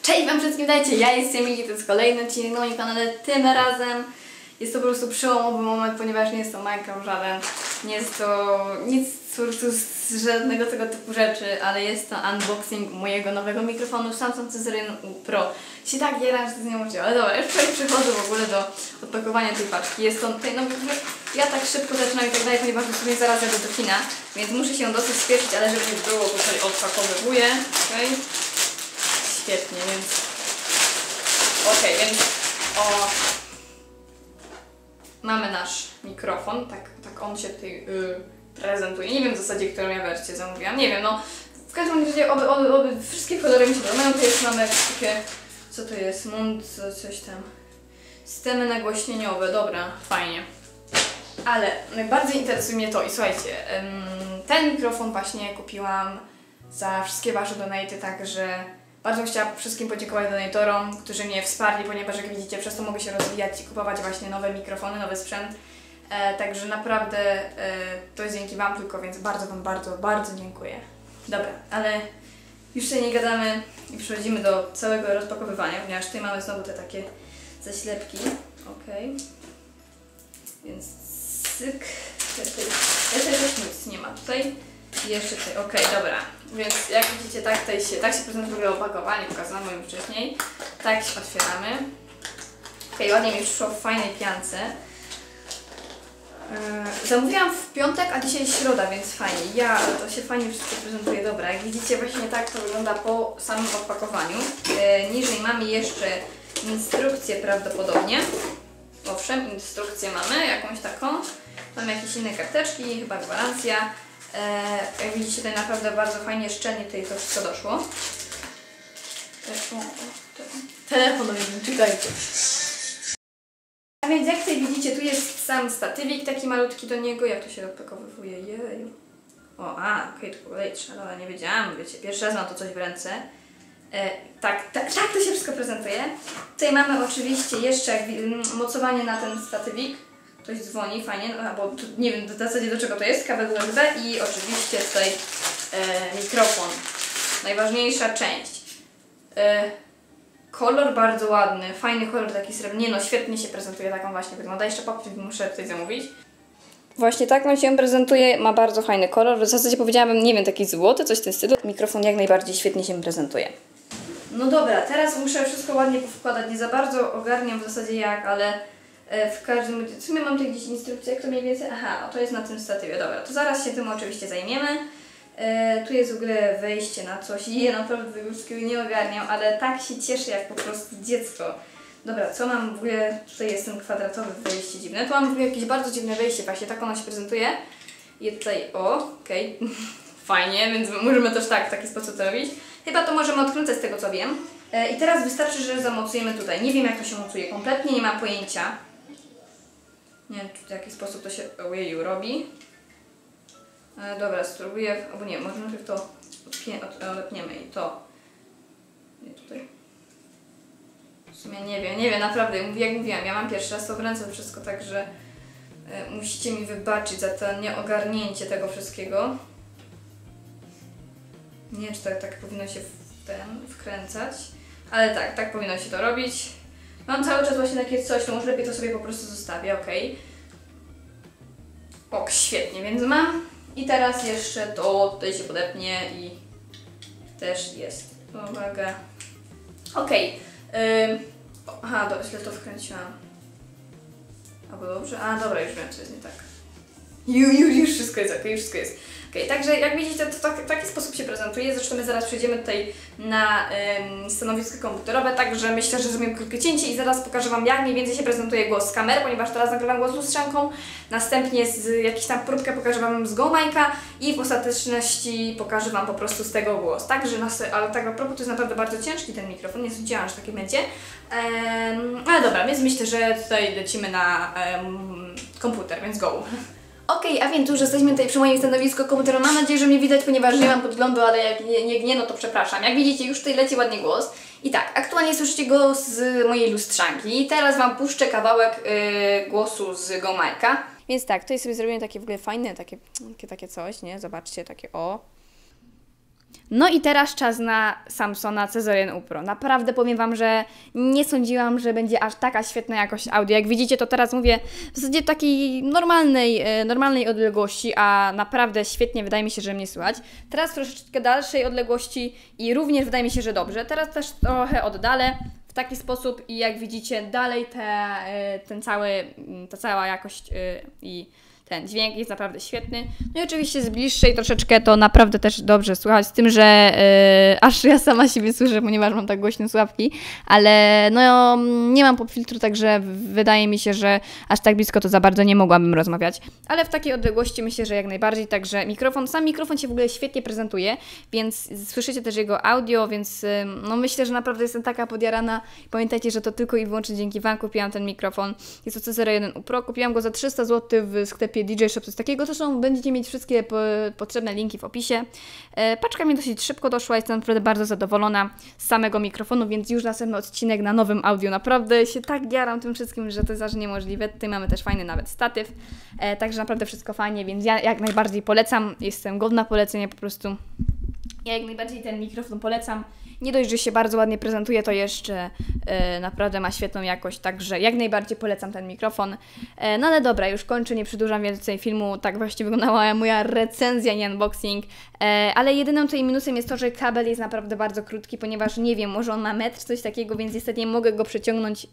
Cześć wam wszystkim, dajcie, ja jestem Miki, to jest kolejny odcinek na moim kanale. Tym razem jest to po prostu przełomowy moment, ponieważ nie jest to Minecraft żaden, nie jest to nic po prostu z żadnego tego typu rzeczy, ale jest to unboxing mojego nowego mikrofonu Samsung Caesarion Pro. Się tak jaram, że to nie uczyło, ale dobra, już przechodzę w ogóle do odpakowania tej paczki. Jest to tutaj nowy, ja tak szybko zaczynam i tak dalej, ponieważ dosłownie zaraz jadę do kina, więc muszę się dosyć spieszyć, ale żeby nie było, tutaj odpakowywuję, okej? Świetnie, więc... Okej, więc... Mamy nasz mikrofon, tak on się tutaj prezentuje. Nie wiem w zasadzie, którą ja wersję zamówiłam, nie wiem, no... W każdym razie oby wszystkie kolory mi się podobają. Tutaj jeszcze mamy jakieś takie... Co to jest? Coś tam... Systemy nagłośnieniowe, dobra, fajnie. Ale najbardziej interesuje mnie to i słuchajcie, ten mikrofon właśnie kupiłam za wszystkie wasze donaty, także bardzo chciałam wszystkim podziękować donatorom, którzy mnie wsparli, ponieważ jak widzicie, przez to mogę się rozwijać i kupować właśnie nowe mikrofony, nowy sprzęt. Także naprawdę to jest dzięki wam tylko, więc bardzo wam bardzo dziękuję. Dobra, ale już się nie gadamy i przechodzimy do całego rozpakowywania, ponieważ tutaj mamy znowu te takie zaślepki. Okej. Więc cyk. Tutaj też nic nie ma. Tutaj i jeszcze tutaj. Okej, dobra. Więc jak widzicie, tak się prezentuje opakowanie, pokazałam wam wcześniej. Tak się otwieramy. Okej, ładnie mi przyszło w fajnej piance. Zamówiłam w piątek, a dzisiaj jest środa, więc fajnie. To się fajnie wszystko prezentuje. Dobra, jak widzicie, właśnie tak to wygląda po samym opakowaniu. Niżej mamy jeszcze instrukcję prawdopodobnie. Owszem, instrukcję mamy, jakąś taką. Mamy jakieś inne karteczki, chyba gwarancja. Jak widzicie, tutaj naprawdę bardzo fajnie, szczelnie tutaj to wszystko doszło. Telefon, czytajcie. A więc jak tutaj widzicie, tu jest sam statywik taki malutki do niego. Jak to się odpakowywuje? Jeju. Okej, to po kolei trzeba, ale nie wiedziałam, wiecie, pierwszy raz mam to coś w ręce. Tak to się wszystko prezentuje. Tutaj mamy oczywiście jeszcze mocowanie na ten statywik. Ktoś dzwoni, fajnie, no, bo tu, nie wiem w zasadzie do czego to jest, kabel USB i oczywiście tutaj mikrofon. Najważniejsza część. Kolor bardzo ładny, fajny kolor, taki srebrny, no świetnie się prezentuje, taką właśnie wygląda. Jeszcze papier muszę tutaj zamówić. Właśnie tak on się prezentuje, ma bardzo fajny kolor, w zasadzie powiedziałabym, nie wiem, taki złoty, coś w tym stylu. Mikrofon jak najbardziej świetnie się prezentuje. No dobra, teraz muszę wszystko ładnie powkładać, nie za bardzo ogarniam w zasadzie jak, ale w każdym razie, w sumie mam tutaj gdzieś instrukcję, jak to mniej więcej, to jest na tym statywie, dobra, to zaraz się tym oczywiście zajmiemy. Tu jest w ogóle wejście na coś i ja naprawdę już nie ogarniam, ale tak się cieszę jak po prostu dziecko. Dobra, co mam w ogóle, tutaj jest ten kwadratowe wejście dziwne, tu mam w ogóle jakieś bardzo dziwne wejście, właśnie tak ono się prezentuje. I tutaj, okej, fajnie, więc możemy też w taki sposób to robić. Chyba to możemy odkręcać z tego co wiem. I teraz wystarczy, że zamocujemy tutaj. Nie wiem jak to się mocuje, kompletnie nie mam pojęcia. Nie wiem w jaki sposób to się ojeju robi. Dobra, spróbuję, albo nie, może najpierw to odepniemy i to. Nie tutaj. W sumie nie wiem, naprawdę, jak mówiłam, ja mam pierwszy raz to w ręce wszystko, także musicie mi wybaczyć za to nieogarnięcie tego wszystkiego. Nie wiem, czy tak powinno się wkręcać, ale tak powinno się to robić. Mam cały czas właśnie takie coś, to może lepiej to sobie po prostu zostawię, okej. Świetnie, więc mam. I teraz jeszcze to tutaj się podepnie i też jest. Uwaga. Źle to wkręciłam. Albo dobrze? Dobra, już wiem, co jest nie tak. Już wszystko jest okej, wszystko jest. Także jak widzicie, to w taki sposób się prezentuje. Zresztą my zaraz przejdziemy tutaj na stanowisko komputerowe, także myślę, że zrobimy krótkie cięcie i zaraz pokażę wam, jak mniej więcej się prezentuje głos z kamery, ponieważ teraz nagrywam głos lustrzanką. Następnie jakiś tam próbkę pokażę wam z GoMike'a i w ostateczności pokażę wam po prostu z tego głos. Ale tak a propos, to jest naprawdę bardzo ciężki ten mikrofon, nie sądziłam, że taki będzie. Ale dobra, więc myślę, że tutaj lecimy na komputer, więc go! A więc już jesteśmy tutaj przy moim stanowisku komputeru. Mam nadzieję, że mnie widać, ponieważ nie mam podglądu, ale jak nie, no to przepraszam. Jak widzicie, już tutaj leci ładnie głos. I tak, aktualnie słyszycie go z mojej lustrzanki. I teraz wam puszczę kawałek głosu z GoMike'a. Więc tak, tutaj sobie zrobiłem takie w ogóle fajne, takie coś, nie? Zobaczcie, takie No i teraz czas na Samsona C01U Pro. Naprawdę powiem Wam, że nie sądziłam, że będzie aż taka świetna jakość audio. Jak widzicie, to teraz mówię w zasadzie w takiej normalnej odległości, a naprawdę świetnie wydaje mi się, że mnie słychać. Teraz troszeczkę dalszej odległości i również wydaje mi się, że dobrze. Teraz też trochę oddalę w taki sposób i jak widzicie dalej ta cała jakość i ten dźwięk jest naprawdę świetny. No i oczywiście z bliższej troszeczkę to naprawdę też dobrze słychać, z tym, że aż ja sama siebie słyszę, ponieważ mam tak głośne słuchawki, ale no nie mam popfiltru, także wydaje mi się, że aż tak blisko to za bardzo nie mogłabym rozmawiać, ale w takiej odległości myślę, że jak najbardziej, także sam mikrofon się w ogóle świetnie prezentuje, więc słyszycie też jego audio, więc no myślę, że naprawdę jestem taka podjarana. Pamiętajcie, że to tylko i wyłącznie dzięki Wam kupiłam ten mikrofon. Jest to C01U Pro, kupiłam go za 300 zł w sklepie DJ Shop, coś takiego. Zresztą będziecie mieć wszystkie potrzebne linki w opisie. Paczka mi dosyć szybko doszła, jestem naprawdę bardzo zadowolona z samego mikrofonu, więc już następny odcinek na nowym audio. Naprawdę się tak jaram tym wszystkim, że to jest aż niemożliwe. Tutaj mamy też fajny nawet statyw, także naprawdę wszystko fajnie, więc ja jak najbardziej polecam. Jestem godna polecenia po prostu. Ja jak najbardziej ten mikrofon polecam. Nie dość, że się bardzo ładnie prezentuje, to jeszcze naprawdę ma świetną jakość, także jak najbardziej polecam ten mikrofon. No ale dobra, już kończę, nie przedłużam więcej filmu, tak właśnie wyglądała moja recenzja, nie unboxing, ale jedynym tutaj minusem jest to, że kabel jest naprawdę bardzo krótki, ponieważ nie wiem, może on ma metr, coś takiego, więc niestety nie mogę go przeciągnąć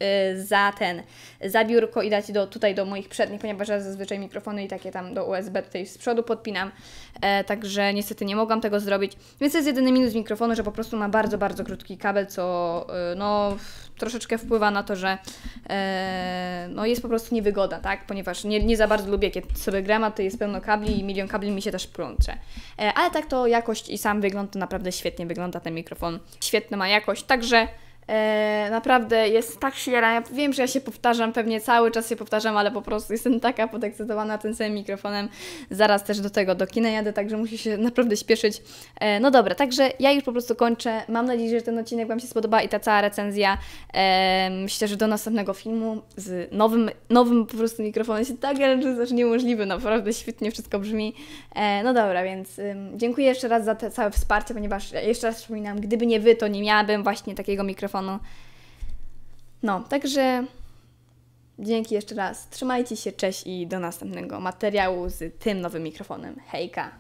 za biurko i dać tutaj do moich przednich, ponieważ ja zazwyczaj mikrofony i takie tam do USB tutaj z przodu podpinam, także niestety nie mogłam tego zrobić, więc to jest jedyny minus mikrofonu, że po prostu ma bardzo krótki kabel, co no troszeczkę wpływa na to, że no jest po prostu niewygoda, tak? Ponieważ nie za bardzo lubię, kiedy sobie gram, a to jest pełno kabli i milion kabli mi się też plącze. Ale tak to jakość i sam wygląd, to naprawdę świetnie wygląda ten mikrofon. Świetna ma jakość, także naprawdę jest tak świera. Ja wiem, że ja się powtarzam, pewnie cały czas się powtarzam, ale po prostu jestem taka podekscytowana tym samym mikrofonem. Zaraz też do kina jadę, także muszę się naprawdę śpieszyć. No dobra, także ja już po prostu kończę. Mam nadzieję, że ten odcinek Wam się spodoba i ta cała recenzja. Myślę, że do następnego filmu z nowym po prostu mikrofonem się tak jaram, że jest aż niemożliwe. Naprawdę świetnie wszystko brzmi. No dobra, więc dziękuję jeszcze raz za te całe wsparcie, ponieważ jeszcze raz przypominam, gdyby nie Wy, to nie miałabym właśnie takiego mikrofonu. No, także dzięki jeszcze raz. Trzymajcie się, cześć i do następnego materiału z tym nowym mikrofonem. Hejka!